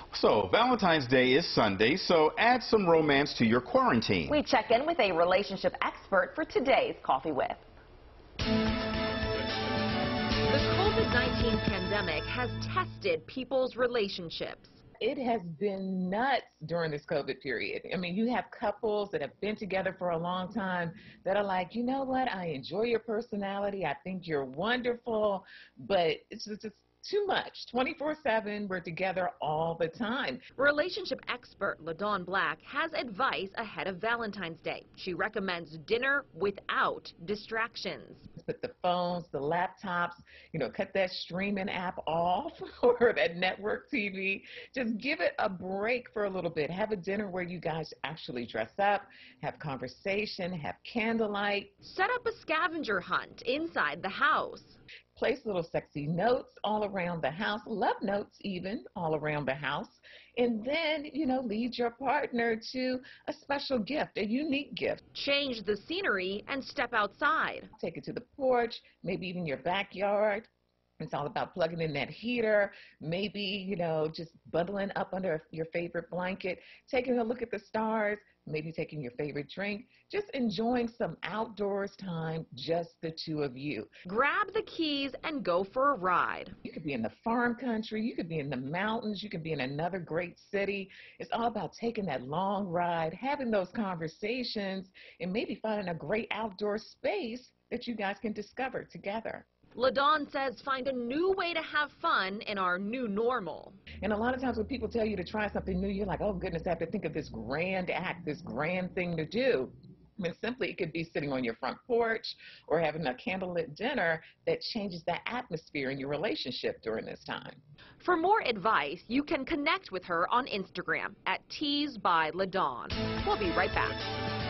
So, Valentine's Day is Sunday, so add some romance to your quarantine. We check in with a relationship expert for today's Coffee With. The COVID-19 pandemic has tested people's relationships. It has been nuts during this COVID period. I mean, you have couples that have been together for a long time that are like, you know what, I enjoy your personality, I think you're wonderful, but it's just too much. 24/7, we're together all the time. Relationship expert LaDawn Black has advice ahead of Valentine's Day. She recommends dinner without distractions. Put the phones, the laptops, cut that streaming app off or that network TV. Just give it a break for a little bit. Have a dinner where you guys actually dress up, have conversation, have candlelight. Set up a scavenger hunt inside the house. Place little sexy notes all around the house, love notes even all around the house, and then, lead your partner to a special gift, a unique gift. Change the scenery and step outside. Take it to the porch, maybe even your backyard. It's all about plugging in that heater, maybe, just bundling up under your favorite blanket, taking a look at the stars, maybe taking your favorite drink, just enjoying some outdoors time, just the two of you. Grab the keys and go for a ride. You could be in the farm country, you could be in the mountains, you could be in another great city. It's all about taking that long ride, having those conversations, and maybe finding a great outdoor space that you guys can discover together. LaDawn says find a new way to have fun in our new normal. And a lot of times when people tell you to try something new, you're like, oh goodness, I have to think of this grand act, this grand thing to do. I mean, simply it could be sitting on your front porch or having a candlelit dinner that changes the atmosphere in your relationship during this time. For more advice, you can connect with her on Instagram at Tease by LaDawn. We'll be right back.